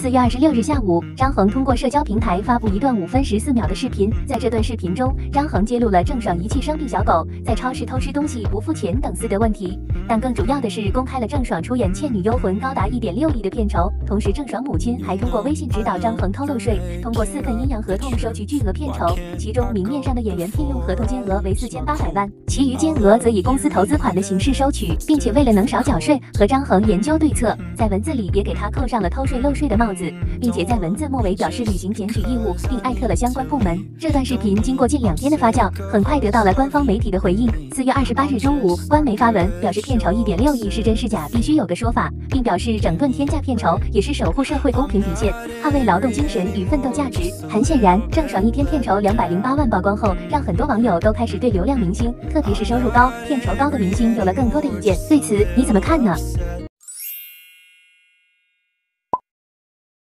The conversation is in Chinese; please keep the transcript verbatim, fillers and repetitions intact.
四月二十六日下午，张恒通过社交平台发布一段五分十四秒的视频。在这段视频中，张恒揭露了郑爽遗弃生病小狗，在超市偷吃东西不付钱等私德问题。但更主要的是，公开了郑爽出演《倩女幽魂》高达一点六亿的片酬。同时，郑爽母亲还通过微信指导张恒偷漏税，通过四份阴阳合同收取巨额片酬，其中明面上的演员聘用合同金额为四千八百万，其余金额则以公司投资款的形式收取，并且为了能少缴税，和张恒研究对策，在文字里也给他扣上了偷税漏税的帽子，并且在文字末尾表示履行检举义务，并艾特了相关部门。这段视频经过近两天的发酵，很快得到了官方媒体的回应。四月二十八日中午，官媒发文表示片酬一点六亿是真是假，必须有个说法，并表示整顿天价片酬也是守护社会公平底线，捍卫劳动精神与奋斗价值。很显然，郑爽一天片酬两百零八万曝光后，让很多网友都开始对流量明星，特别是收入高、片酬高的明星有了更多的意见。对此你怎么看呢？